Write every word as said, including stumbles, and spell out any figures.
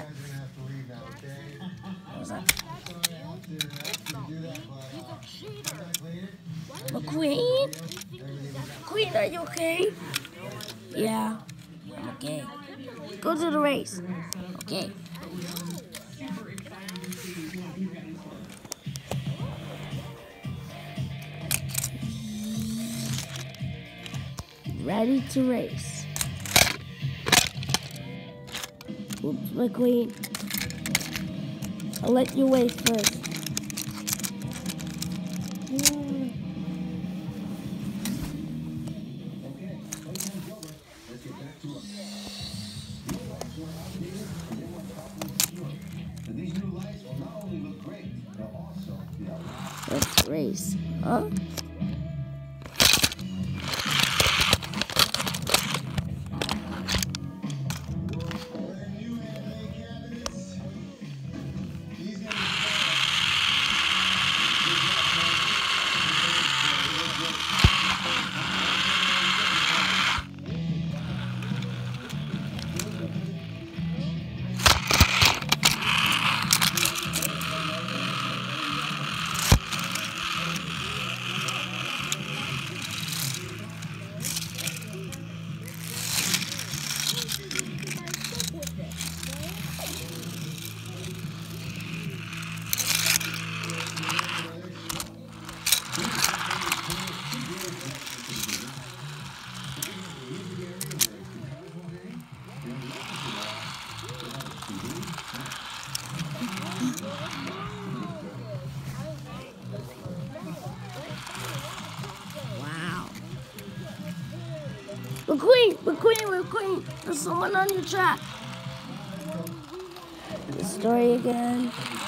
that? What was that? McQueen? McQueen, are you okay? Yeah, I'm okay. Go to the race. Okay. Ready to race. Oops, McQueen. I'll let you wait first. Let's race, huh? Wow. McQueen, McQueen, McQueen, there's someone on your track. The story again.